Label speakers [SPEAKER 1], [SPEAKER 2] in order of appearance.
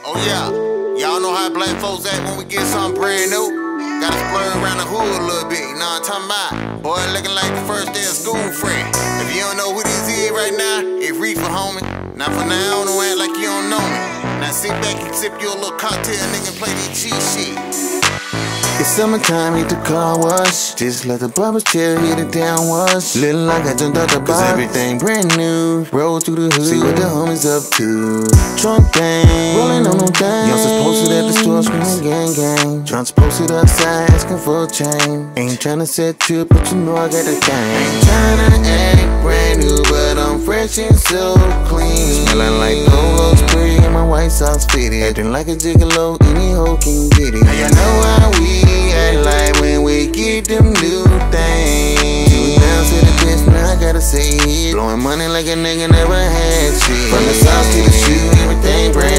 [SPEAKER 1] Oh yeah, y'all know how black folks act when we get something brand new. Gotta splurge around the hood a little bit, you know what I'm talking about? Boy, looking like the first day of school friend. If you don't know who this is right now, it's Reefer, homie. Now for now, don't act like you don't know me. Now sit back and sip you a little cocktail, nigga, and play this cheat shit.
[SPEAKER 2] It's summertime, hit the car wash. Just let the bubbles chill, hit it down wash. Little like I jumped out the box, cause everything brand new. Roll through the hood, see what the homies up to. Trunk gang, rolling on them things. Youngsters posted at the store, screaming gang gang. Trunks posted outside, asking for a chain. Ain't tryna set you, but you know I got the gang. Ain't tryna act brand new, but I'm fresh and so clean. Smelling like Polo spray and my white socks fitted. Acting like a gigolo, any hoe can get it. Now you know how we act like when we get them new things. Two down to the bitch, now I gotta say it. Blowing money like a nigga never had shit. From the sauce to the shoe, everything brand